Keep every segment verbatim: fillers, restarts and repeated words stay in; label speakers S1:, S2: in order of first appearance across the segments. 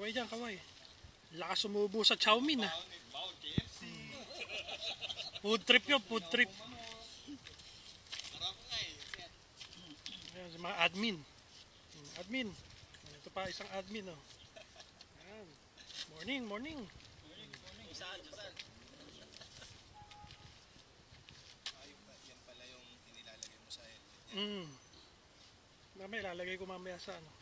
S1: Kaway dyan, kaway. Lakas sumubo sa Chowmin ah. Food trip yun, food trip. Ayan, sa mga admin. Admin. Ito pa isang admin oh. Ayan. Morning, morning.
S2: Saan? Saan? Yan pala yung inilalagay mo sa helmet.
S1: Mm. Mamaya lalagay ko mamaya sa ano.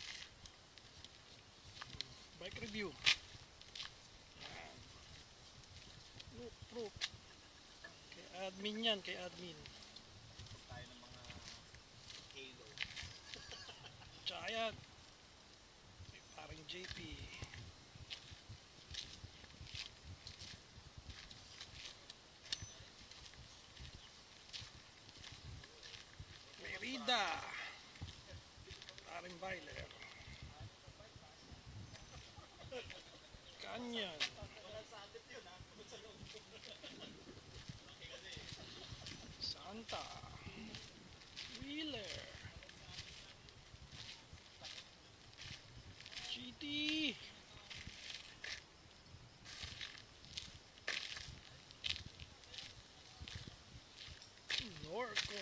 S1: Bike review. Ayan. Look, look. Kay admin yan, kay admin.
S2: Tayo ng mga Halo.
S1: Tsaka yan. May paring J P. Merida. Paring Bailer. Kanyan. Santa. Wheeler. G T. Norco.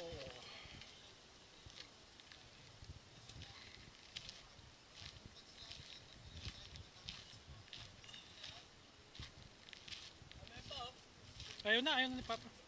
S1: Ayaw na, ayaw na ni Papa.